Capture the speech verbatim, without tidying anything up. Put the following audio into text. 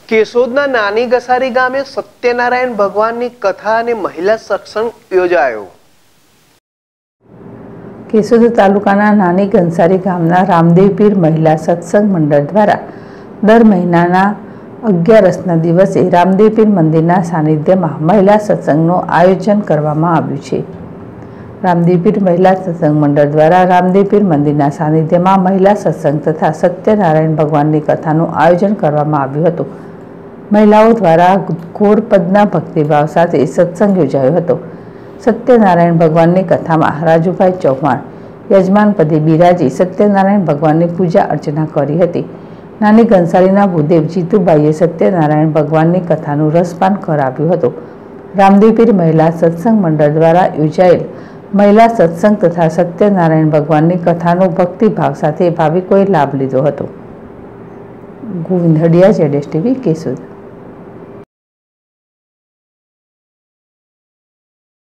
કેશોદના નાની ગસારી ગામે સત્યનારાયણ ભગવાનની કથા અને મહિલા સત્સંગ યોજાયો। કેશોદ તાલુકાના નાની ઘનસારી ગામના રામદેવ પીર મહિલા સત્સંગ મંડળ દ્વારા દર મહિનાના અગિયારસના દિવસે રામદેવ પીર મંદિરના સાનિધ્યમાં મહિલા સત્સંગનું આયોજન કરવામાં આવ્યું છે। રામદેવ પીર મહિલા સત્સંગ મંડળ દ્વારા રામદેવ પીર મંદિરના સાનિધ્યમાં મહિલા સત્સંગ તથા સત્યનારાયણ ભગવાનની કથાનું આયોજન કરવામાં આવ્યું હતું। મહિલાઓ દ્વારા ઘોરપદના ભક્તિભાવ સાથે સત્સંગ યોજાયો હતો। સત્યનારાયણ ભગવાનની કથામાં રાજુભાઈ ચૌહાણ યજમાન પદે બિરાજી સત્યનારાયણ ભગવાનની પૂજા અર્ચના કરી હતી। નાની ઘનસારીના ભૂદેવ જીતુભાઈએ સત્યનારાયણ ભગવાનની કથાનું રસપાન કરાવ્યું હતું। રામદેવ પીર મહિલા સત્સંગ મંડળ દ્વારા યોજાયેલ મહિલા સત્સંગ તથા સત્યનારાયણ ભગવાનની કથાનો ભક્તિભાવ સાથે ભાવિકોએ લાભ લીધો હતો। ગોવિંદ હડિયા, જેડેશ ટીવી, કેશોદ।